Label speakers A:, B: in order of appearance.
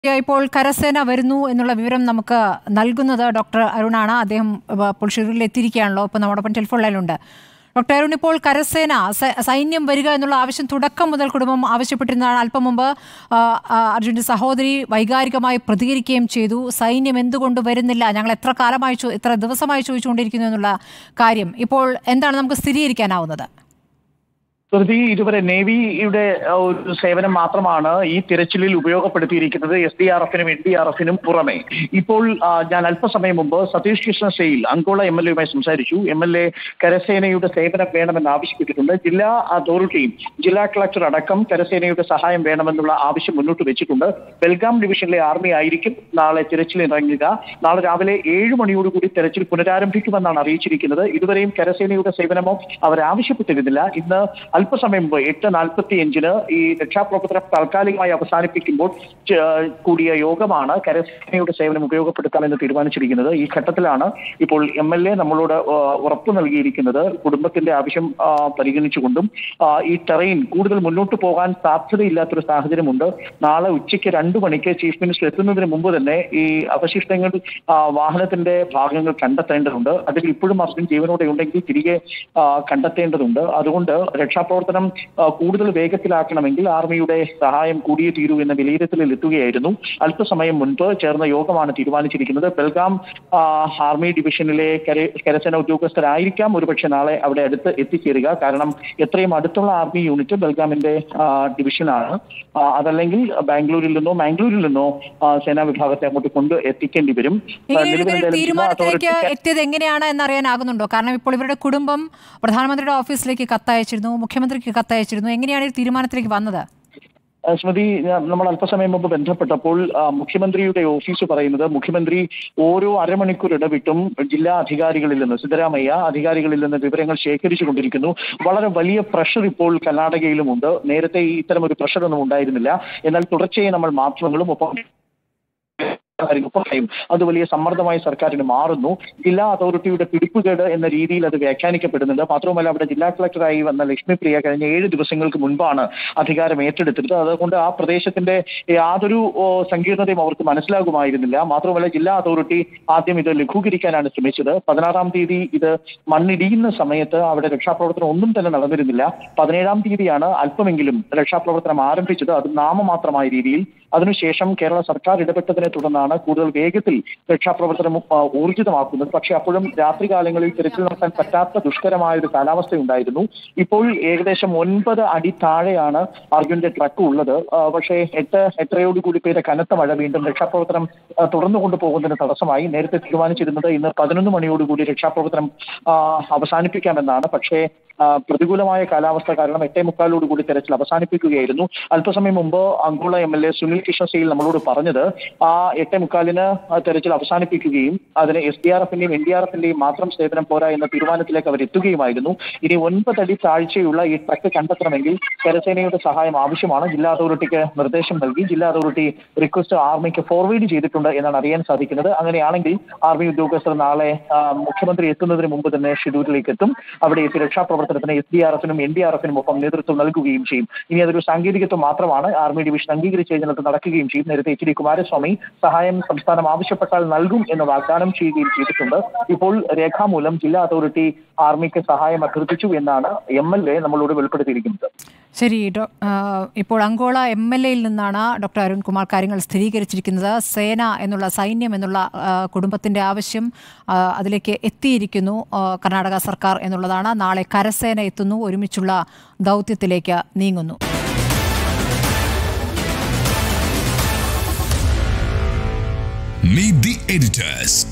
A: ഇപ്പോൾ കരസേന വരുന്നു എന്നുള്ള വിവരം നമുക്ക് നൽകുന്നത് ഡോക്ടർ അരുണാണ്. അദ്ദേഹം ഇപ്പോൾ ഷിരൂരിൽ എത്തിയിരിക്കുകയാണല്ലോ. ഇപ്പോൾ നമ്മോടൊപ്പം ടെലിഫോൺ ലൈനിലുണ്ട്. ഡോക്ടർ അരുൺ, ഇപ്പോൾ കരസേന സൈന്യം വരിക എന്നുള്ള ആവശ്യം തുടക്കം മുതൽ കുടുംബം ആവശ്യപ്പെട്ടിരുന്നതാണ്. അല്പം മുമ്പ് അർജുൻ്റെ സഹോദരി വൈകാരികമായി പ്രതികരിക്കുകയും ചെയ്തു. സൈന്യം എന്തുകൊണ്ട് വരുന്നില്ല, ഞങ്ങൾ എത്ര ദിവസമായി ചോദിച്ചുകൊണ്ടിരിക്കുന്നു എന്നുള്ള കാര്യം ഇപ്പോൾ എന്താണ് നമുക്ക് സ്ഥിരീകരിക്കാനാവുന്നത്?
B: ഇതുവരെ നേവിയുടെ ഒരു സേവനം മാത്രമാണ് ഈ തിരച്ചിലിൽ ഉപയോഗപ്പെടുത്തിയിരിക്കുന്നത്. SDRF-നും NDRF-നും പുറമെ ഇപ്പോൾ ഞാൻ അല്പസമയം മുമ്പ് സതീഷ് കൃഷ്ണ സെയിൽ അങ്കോള MLA-യുമായി സംസാരിച്ചു. MLA കരസേനയുടെ സേവനം വേണമെന്ന് ആവശ്യപ്പെട്ടിട്ടുണ്ട്. ജില്ലാ അതോറിറ്റിയും ജില്ലാ കളക്ടർ അടക്കം കരസേനയുടെ സഹായം വേണമെന്നുള്ള ആവശ്യം മുന്നോട്ട് വെച്ചിട്ടുണ്ട്. ബെൽഗാം ഡിവിഷനിലെ ആർമി ആയിരിക്കും നാളെ തിരച്ചിലിറങ്ങുക. നാളെ രാവിലെ 7 മണിയോടുകൂടി തെരച്ചിൽ പുനരാരംഭിക്കുമെന്നാണ് അറിയിച്ചിരിക്കുന്നത്. ഇതുവരെയും കരസേനയുടെ സേവനമോ അവരാവശ്യപ്പെട്ടിരുന്നില്ല. ഇന്ന് അല്പസമയം മുമ്പ് 8:45 ഈ രക്ഷാപ്രവർത്തനം താൽക്കാലികമായി അവസാനിപ്പിക്കുമ്പോൾ കൂടിയ യോഗമാണ് കരസേനയുടെ സേവനം ഉപയോഗപ്പെടുത്താമെന്ന് തീരുമാനിച്ചിരിക്കുന്നത്. ഈ ഘട്ടത്തിലാണ് ഇപ്പോൾ MLA നമ്മളോട് ഉറപ്പു നൽകിയിരിക്കുന്നത്. കുടുംബത്തിന്റെ ആവശ്യം പരിഗണിച്ചുകൊണ്ടും ഈ ടെറൈൻ കൂടുതൽ മുന്നോട്ട് പോകാൻ സാധ്യതയില്ലാത്തൊരു സാഹചര്യമുണ്ട്. നാളെ ഉച്ചയ്ക്ക് 2 മണിക്ക് ചീഫ് മിനിസ്റ്റർ എത്തുന്നതിന് മുമ്പ് തന്നെ ഈ അവശിഷ്ടങ്ങൾ വാഹനത്തിന്റെ ഭാഗങ്ങൾ കണ്ടെത്തേണ്ടതുണ്ട്. അതിൽ ഇപ്പോഴും അർജുൻ ജീവനോടെ ഉണ്ടെങ്കിൽ തിരികെ കണ്ടെത്തേണ്ടതുണ്ട്. അതുകൊണ്ട് രക്ഷാപ്രവർത്തനം കൂടുതൽ വേഗത്തിലാക്കണമെങ്കിൽ ആർമിയുടെ സഹായം കൂടിയേ തീരൂ എന്ന വിലയിരുത്തലിൽ എത്തുകയായിരുന്നു. അല്പസമയം മുൻപ് ചേർന്ന യോഗമാണ് തീരുമാനിച്ചിരിക്കുന്നത്. ബെൽഗാം ആർമി ഡിവിഷനിലെ കരസേന ഉദ്യോഗസ്ഥരായിരിക്കാം ഒരുപക്ഷെ നാളെ അവിടെ അടുത്ത് എത്തിച്ചേരുക. കാരണം എത്രയും അടുത്തുള്ള ആർമി യൂണിറ്റ് ബെൽഗാമിന്റെ ഡിവിഷനാണ്. അതല്ലെങ്കിൽ ബാംഗ്ലൂരിൽ നിന്നോ സേനാ വിഭാഗത്തെ അങ്ങോട്ട് കൊണ്ട് എത്തിക്കേണ്ടി വരും.
A: തീരുമാനത്തിലേക്ക് എത്തിയത് എങ്ങനെയാണ് എന്നറിയാനാകുന്നുണ്ടോ? കാരണം ഇപ്പോൾ ഇവരുടെ കുടുംബം പ്രധാനമന്ത്രിയുടെ ഓഫീസിലേക്ക് കത്തയച്ചിരുന്നു, മുഖ്യമന്ത്രിക്ക് കത്തയച്ചിരുന്നു. എങ്ങനെയാണ് ഈ തീരുമാനത്തിലേക്ക് വന്നത്?
B: സ്മൃതി, നമ്മൾ അല്പസമയം മുമ്പ് ബന്ധപ്പെട്ടപ്പോൾ മുഖ്യമന്ത്രിയുടെ ഓഫീസ് പറയുന്നത് മുഖ്യമന്ത്രി ഓരോ അരമണിക്കൂർ ഇടവിട്ടും ജില്ലാ അധികാരികളിൽ നിന്ന്, സിദ്ധരാമയ്യ അധികാരികളിൽ നിന്ന് വിവരങ്ങൾ ശേഖരിച്ചു കൊണ്ടിരിക്കുന്നു. വളരെ വലിയ പ്രഷർ ഇപ്പോൾ കർണാടകയിലുമുണ്ട്. നേരത്തെ ഇത്തരം ഒരു പ്രഷറൊന്നും ഉണ്ടായിരുന്നില്ല. എന്നാൽ തുടർച്ചയായി നമ്മൾ മാധ്യമങ്ങളും ഒപ്പം അത് വലിയ സമ്മർദ്ദമായി സർക്കാരിന് മാറുന്നു. ജില്ലാ അതോറിറ്റിയുടെ പിടിപ്പുകേട് എന്ന രീതിയിൽ അത് വ്യാഖ്യാനിക്കപ്പെടുന്നുണ്ട്. മാത്രവുമല്ല, അവിടെ ജില്ലാ കളക്ടറായി വന്ന ലക്ഷ്മിപ്രിയ കഴിഞ്ഞ 7 ദിവസങ്ങൾക്ക് മുൻപാണ് അധികാരം ഏറ്റെടുത്തത്. അതുകൊണ്ട് ആ പ്രദേശത്തിന്റെ യാതൊരു സങ്കീർണതയും അവർക്ക് മനസ്സിലാകുമായിരുന്നില്ല. മാത്രമല്ല, ജില്ലാ അതോറിറ്റി ആദ്യം ഇത് ലഘൂകരിക്കാനാണ് ശ്രമിച്ചത്. 16-ാം തീയതി ഇത് മണ്ണിടിയുന്ന സമയത്ത് അവിടെ രക്ഷാപ്രവർത്തനം ഒന്നും തന്നെ നടന്നിരുന്നില്ല. 17-ാം തീയതിയാണ് അല്പമെങ്കിലും രക്ഷാപ്രവർത്തനം ആരംഭിച്ചത്, അത് നാമമാത്രമായ രീതിയിൽ. അതിനുശേഷം കേരള സർക്കാർ ഇടപെട്ടതിനെ തുടർന്നാണ് കൂടുതൽ വേഗത്തിൽ രക്ഷാപ്രവർത്തനം ഊർജിതമാക്കുന്നത്. പക്ഷേ അപ്പോഴും രാത്രികാലങ്ങളിൽ തിരച്ചിൽ നടത്താൻ പറ്റാത്ത ദുഷ്കരമായ ഒരു കാലാവസ്ഥയുണ്ടായിരുന്നു. ഇപ്പോൾ ഏകദേശം 9 അടി താഴെയാണ് അർജുന്റെ ട്രക്ക് ഉള്ളത്. പക്ഷേ 8:30 പെയ്ത കനത്ത മഴ വീണ്ടും രക്ഷാപ്രവർത്തനം തുടർന്നു കൊണ്ടുപോകുന്നതിന് തടസ്സമായി. നേരത്തെ തീരുമാനിച്ചിരുന്നത് ഇന്ന് 11 മണിയോടുകൂടി രക്ഷാപ്രവർത്തനം അവസാനിപ്പിക്കാമെന്നാണ്. പക്ഷേ പ്രതികൂലമായ കാലാവസ്ഥ കാരണം 8:45 തെരച്ചിൽ അവസാനിപ്പിക്കുകയായിരുന്നു. അല്പസമയം മുമ്പ് അങ്കോള MLA സുനിൽ കൃഷ്ണ സെയിൽ നമ്മളോട് പറഞ്ഞത് 8:45 തെരച്ചിൽ അവസാനിപ്പിക്കുകയും അതിന് SDRF-ന്റെയും NDRF-ന്റെയും മാത്രം സേവനം പോരാ എന്ന തീരുമാനത്തിലേക്ക് അവർ എത്തുകയുമായിരുന്നു. ഇനി 9 അടി താഴ്ചയുള്ള ഈ ട്രക്ക് കണ്ടെത്തണമെങ്കിൽ കരസേനയുടെ സഹായം ആവശ്യമാണ്. ജില്ലാ അതോറിറ്റിക്ക് നിർദ്ദേശം നൽകി. ജില്ലാ അതോറിറ്റി റിക്വസ്റ്റ് ആർമിക്ക് ഫോർവേഡ് ചെയ്തിട്ടുണ്ട് എന്നാണ് അറിയാൻ സാധിക്കുന്നത്. അങ്ങനെയാണെങ്കിൽ ആർമി ഉദ്യോഗസ്ഥർ നാളെ മുഖ്യമന്ത്രി എത്തുന്നതിന് മുമ്പ് തന്നെ ഷിരൂരിലേക്ക് എത്തും. അവിടെ എത്തി രക്ഷാപ്രവർത്തനത്തിന് SDRF-നും NDRF-നും ഒപ്പം നേതൃത്വം നൽകുകയും ചെയ്യും. ഇനി അതൊരു സാങ്കേതികത്വം മാത്രമാണ്. ആർമി ഡിവിഷൻ അംഗീകരിച്ച് കഴിഞ്ഞാൽ നടക്കുകയും ചെയ്യും. നേരത്തെ HD കുമാരസ്വാമി സഹായം സംസ്ഥാനം ആവശ്യപ്പെട്ടാൽ നൽകും എന്ന് വാഗ്ദാനം ചെയ്യുകയും ചെയ്തിട്ടുണ്ട്. ഇപ്പോൾ രേഖാമൂലം ജില്ലാ അതോറിറ്റി ആർമിക്ക് സഹായം അഭ്യർത്ഥിച്ചു എന്നാണ് MLA നമ്മളോട് വെളിപ്പെടുത്തിയിരിക്കുന്നത്.
A: ശരി, ഇപ്പോൾ അങ്കോള MLA-യിൽ നിന്നാണ് ഡോക്ടർ അരുൺകുമാർ കാര്യങ്ങൾ സ്ഥിരീകരിച്ചിരിക്കുന്നത്. സൈന്യം എന്നുള്ള കുടുംബത്തിന്റെ ആവശ്യം അതിലേക്ക് എത്തിയിരിക്കുന്നു കർണാടക സർക്കാർ എന്നുള്ളതാണ്. നാളെ കരസേന എത്തുന്നു, ഒരുമിച്ചുള്ള ദൗത്യത്തിലേക്ക് നീങ്ങുന്നു.
C: Meet the editors.